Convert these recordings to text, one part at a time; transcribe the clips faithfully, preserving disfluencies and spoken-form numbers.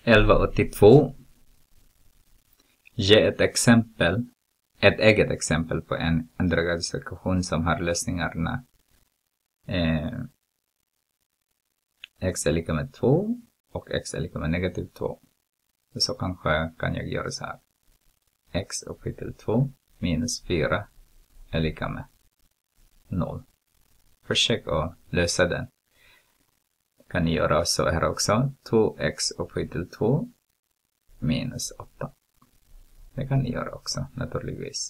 elva åttiotvå. Ge ett exempel, ett eget exempel på en andragradig ekvation som har lösningarna eh, x är lika med två och x är lika med negativ två. Så kanske kan jag göra så här. X upphöjt till två minus fyra är lika med noll. Försök att lösa den. Kan ni göra så här också. två x upphöjt till två minus åtta. Det kan ni göra också naturligtvis.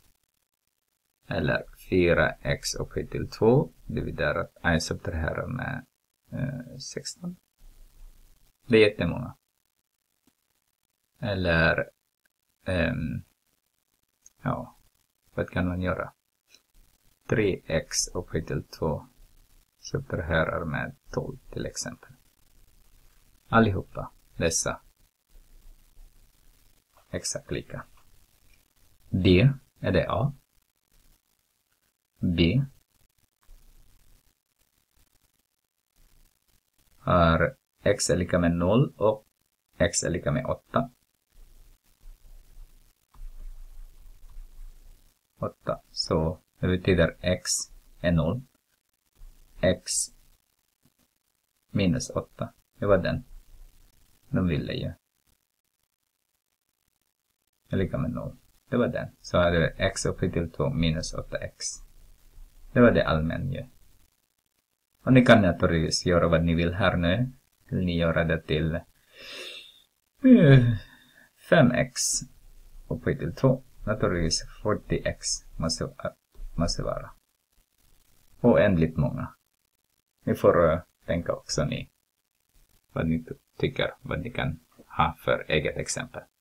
Eller fyra x upphöjt till två dividerat, jag subtraherar med eh, sexton. Det är jättemånga. Eller um, ja, vad kan man göra? tre x upphöjt till två subtraherar med tolv till exempel. Allihopa dessa exakt lika. D är det A. B är x är lika med noll och x är lika med åtta. åtta. Så det betyder x är noll. X minus åtta. Det var den. De ville ju. Är lika med noll. Det var den. Så är det x upphöjt till två minus åtta x. Det var det allmän ju. Och ni kan naturligtvis göra vad ni vill här nu. Vill ni göra det till fem x upphöjt till två. Naturligtvis fyrtio x måste, måste vara. Oändligt många. Ni får uh, tänka också ni vad ni tycker, vad ni kan ha för eget exempel.